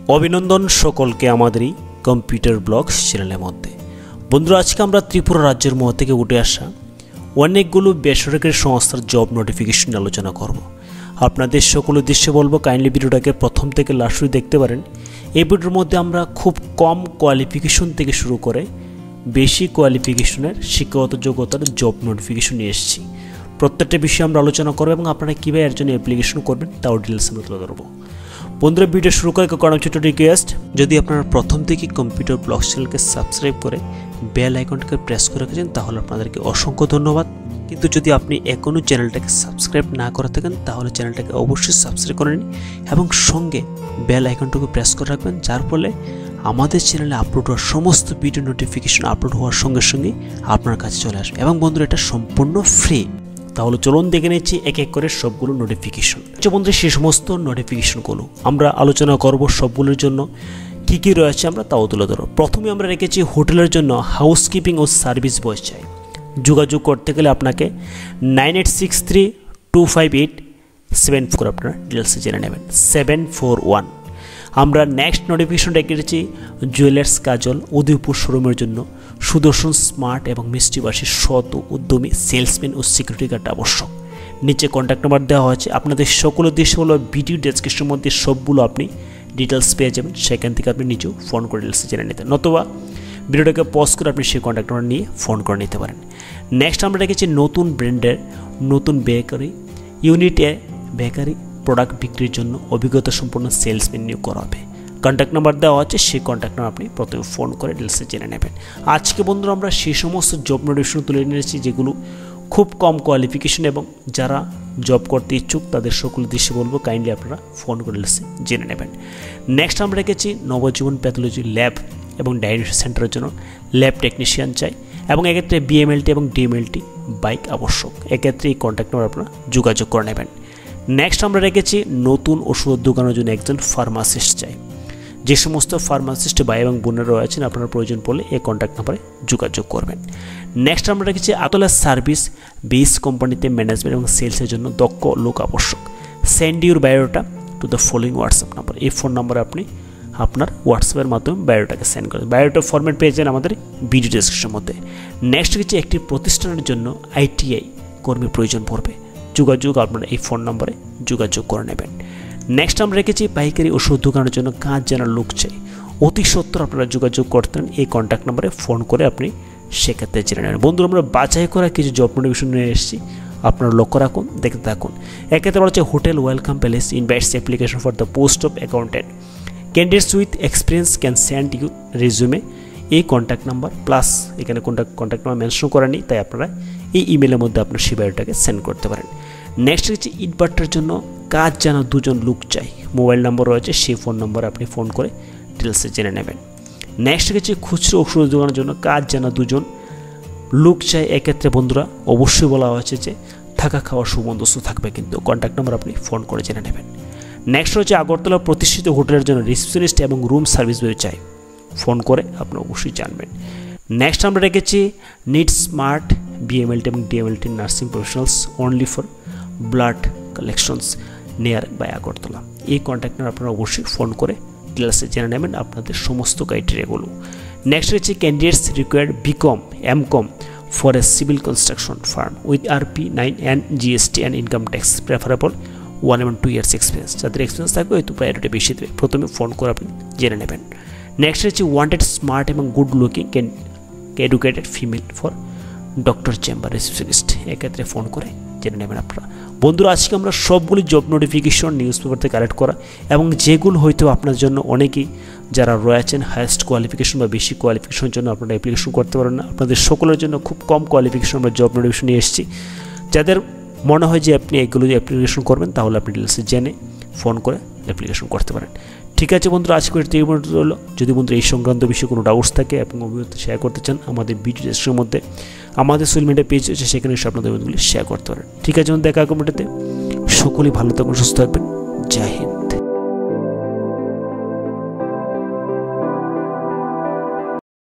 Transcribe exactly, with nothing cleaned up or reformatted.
অভিনন্দন সকলকে আমাদের এই কম্পিউটার ব্লগস চ্যানেলের মধ্যে। বন্ধুরা, আজকে আমরা ত্রিপুরা রাজ্যের মধ্যে থেকে উঠে আসা অনেকগুলো বেসরকারি সংস্থার জব নোটিফিকেশন আলোচনা করব। আপনাদের সকল উদ্দেশ্যে বলবো, কাইন্ডলি ভিডিওটাকে প্রথম থেকে লাস্ট দেখতে পারেন। এই ভিডিওর মধ্যে আমরা খুব কম কোয়ালিফিকেশন থেকে শুরু করে বেশি কোয়ালিফিকেশনের শিক্ষাগত যোগ্যতার জব নোটিফিকেশন নিয়ে এসেছি। প্রত্যেকটা বিষয়ে আমরা আলোচনা করব এবং আপনারা কীভাবে এর জন্য অ্যাপ্লিকেশন করবেন তাও ডিটেলস আমরা তুলে ধরবো। বন্ধুরা, ভিডিও শুরু করে কোনো ছোটো রিকোয়েস্ট, যদি আপনারা প্রথম থেকে কম্পিউটার ব্লগ চ্যানেলকে সাবস্ক্রাইব করে বেল আইকনটাকে প্রেস করে রেখেছেন তাহলে আপনাদেরকে অসংখ্য ধন্যবাদ। কিন্তু যদি আপনি এখনও চ্যানেলটাকে সাবস্ক্রাইব না করে থাকেন তাহলে চ্যানেলটাকে অবশ্যই সাবস্ক্রাইব করে নিন এবং সঙ্গে বেল আইকনটাকে প্রেস করে রাখবেন, যার ফলে আমাদের চ্যানেলে আপলোড হওয়ার সমস্ত ভিডিও নোটিফিকেশন আপলোড হওয়ার সঙ্গে সঙ্গে আপনার কাছে চলে আসবে। এবং বন্ধুরা, এটা সম্পূর্ণ ফ্রি। তাহলে চলুন দেখে নিচ্ছি এক এক করে সবগুলো নোটিফিকেশন। আচ্ছা বন্ধুরা, সেই সমস্ত নোটিফিকেশনগুলো আমরা আলোচনা করব। সবগুলোর জন্য কী কী রয়েছে আমরা তাও তুলে ধরো। প্রথমে আমরা রেখেছি হোটেলের জন্য হাউসকিপিং ও সার্ভিস বয় চাই। যোগাযোগ করতে গেলে আপনাকে nine eight six three two five eight seven four আপনারা ডিটেলসে জেনে নেবেন, সেভেন ফোর ওয়ান। আমরা নেক্সট নোটিফিকেশন রেখেছি জুয়েলার্স কাজল উদয়পুর শোরুমের জন্য সুদর্শন স্মার্ট এবং মিষ্টিবাসী সৎ উদ্যমী সেলসম্যান ও সিকিউরিটি গার্ড আবশ্যক। নিচে কন্ট্যাক্ট নাম্বার দেওয়া হয়েছে। আপনাদের সকল উদ্দেশ্য হলো ভিডিও ডেসক্রিপশনের মধ্যে সবগুলো আপনি ডিটেলস পেয়ে যাবেন, সেখান থেকে আপনি নিজেও ফোন করে ডিটেলসে জেনে নিতে, নতুবা ভিডিওটাকে পজ করে আপনি সেই কন্ট্যাক্ট নাম্বার নিয়ে ফোন করে নিতে পারেন। নেক্সট আমরা রেখেছি নতুন ব্র্যান্ডের নতুন বেকারি ইউনিট এ বেকারি প্রোডাক্ট বিক্রির জন্য অভিজ্ঞতা সম্পন্ন সেলসম্যান নিয়োগ করা হবে। কন্ট্যাক্ট নাম্বার দেওয়া আছে, সেই কন্ট্যাক্ট নাম্বার আপনি প্রথমে ফোন করে ডিটেলসে জেনে নেবেন। আজকে বন্ধুরা আমরা সেই সমস্ত জব নোটিফিকেশন তুলে নিয়েছি যেগুলো খুব কম কোয়ালিফিকেশন এবং যারা জব করতে ইচ্ছুক তাদের সকল উদ্দেশ্যে বলবো, কাইন্ডলি আপনারা ফোন করে ডিটেলসে জেনে নেবেন। নেক্সট আমরা রেখেছি নবজীবন প্যাথোলজি ল্যাব এবং ডায়াগনস্টিক সেন্টারের জন্য ল্যাব টেকনিশিয়ান চাই এবং এক্ষেত্রে বিএমএলটি এবং ডিএমএলটি বাইক আবশ্যক। এক্ষেত্রে এই কন্ট্যাক্ট নাম্বার আপনারা যোগাযোগ করে নেবেন। নেক্সট আমরা রেখেছি নতুন ওষুধ দোকানের জন্য একজন ফার্মাসিস্ট চাই। যে সমস্ত ফার্মাসিস্ট ভাই এবং বোনেরা রয়েছেন আপনার প্রয়োজন পড়লে এই কন্ট্যাক্ট নাম্বারে যোগাযোগ করবেন। নেক্সট আমরা রেখেছি আতলা সার্ভিস বেস কোম্পানিতে ম্যানেজমেন্ট এবং সেলসের জন্য দক্ষ লোক আবশ্যক। Send your biodata to the following WhatsApp number. এই ফোন নাম্বারে আপনি আপনার হোয়াটসঅ্যাপের মাধ্যমে বায়োডাটাকে সেন্ড করেন। বায়োডাটা ফরম্যাট পেয়ে যান আমাদের ভিডিও ডেসক্রিপশনের মধ্যে। নেক্সট রেখেছি একটি প্রতিষ্ঠানের জন্য আইটিআই কর্মীর প্রয়োজন পড়বে। যোগাযোগ আপনারা এই ফোন নম্বরে যোগাযোগ করে নেবেন। নেক্সট আমরা রেখেছি পাইকারি ওষুধ দোকানের জন্য কাজ জানার লোক চাই। অতি সত্বর আপনারা যোগাযোগ করতেন এই কন্ট্যাক্ট নাম্বারে ফোন করে আপনি সেক্ষেত্রে জেনে নেবেন। বন্ধুরা, আমরা বাছাই করা কিছু জব নোটিফিকেশন নিয়ে এসেছি, আপনারা লক্ষ্য রাখুন, দেখতে থাকুন। এক্ষেত্রে বলা হচ্ছে hotel welcome palace invites application for the post of accountant. Candidates with experience can send you resume. এই কন্ট্যাক্ট নাম্বার প্লাস এখানে কন্ট্যাক্ট কন্ট্যাক্ট নাম্বার মেনশন করেনি, তাই আপনারা এই ইমেলের মধ্যে আপনার সেই বায়োটাকে সেন্ড করতে পারেন। নেক্সট হচ্ছে ইটভাটার জন্য কাজ জানা দুজন লোক চাই। মোবাইল নাম্বার রয়েছে, সেই ফোন নম্বরে আপনি ফোন করে ডিটেলসে জেনে নেবেন। নেক্সট হচ্ছে খুচরো ওষুধ দোকানের জন্য কাজ জানা দুজন লোক চাই। এক্ষেত্রে বন্ধুরা অবশ্যই বলা হয়েছে যে থাকা খাওয়ার সুবন্দোবস্ত থাকবে, কিন্তু কন্ট্যাক্ট নাম্বার আপনি ফোন করে জেনে নেবেন। নেক্সট হচ্ছে আগরতলা প্রতিষ্ঠিত হোটেলের জন্য রিসেপশনিস্ট এবং রুম সার্ভিস বয় চাই। ফোন করে আপনি অবশ্যই জানবেন। নেক্সট আমরা রেখেছি নিড স্মার্ট বিএমএলটি এবং DMLT nursing professionals only for blood collections near by Agartala. এই কন্ট্যাক্ট নাম্বার আপনারা অবশ্যই ফোন করে ডিটেলসে জেনে নেবেন আপনাদের সমস্ত ক্রাইটেরিয়াগুলো। নেক্সট হচ্ছে candidates required BCom MCom for a civil construction firm with RP nine and GST and income tax preferable one এবং টু ইয়ার্স এক্সপিরিয়েন্স। যাদের এক্সপিরিয়েন্স থাকবে হয়তো প্রায়োরিটি বেশি দেবে, প্রথমে ফোন করে আপনি জেনে নেবেন। নেক্সট হচ্ছে ওয়ান্টেড স্মার্ট এবং good looking can educated female for doctor chamber receptionist. এক্ষেত্রে ফোন করে জেনে নেবেন আপনারা। বন্ধুরা, আজকে আমরা সবগুলি জব নোটিফিকেশন নিউজ পেপার থেকে কালেক্ট করা এবং যেগুলো হয়তো আপনার জন্য অনেকেই যারা রয়েছেন হায়েস্ট কোয়ালিফিকেশন বা বেশি কোয়ালিফিকেশনের জন্য আপনারা অ্যাপ্লিকেশন করতে পারেন না, আপনাদের সকলের জন্য খুব কম কোয়ালিফিকেশন আমরা জব নোটিফিকেশন নিয়ে এসেছি। যাদের মনে হয় যে আপনি এগুলো অ্যাপ্লিকেশন করবেন তাহলে আপনি ডিটেলসে জেনে ফোন করে অ্যাপ্লিকেশন করতে পারেন। ঠিক আছে বন্ধুরা, আজকে এই পর্যন্ত হলো। যদি বন্ধুরা এই সংক্রান্ত বিষয়ে কোনো ডাউটস থাকে এবং অভিজ্ঞতা শেয়ার করতে চান আমাদের ভিডিও ডেসক্রিপশনের মধ্যে আমাদের সোশ্যাল মিডিয়া পেজ আছে, সেখানে এসে আপনাদের অভিজ্ঞতাগুলি শেয়ার করতে পারেন। ঠিক আছে, দেখা কমেন্টেতে। সকলেই ভালো থাকবেন, সুস্থ থাকবেন। জয় হিন্দ।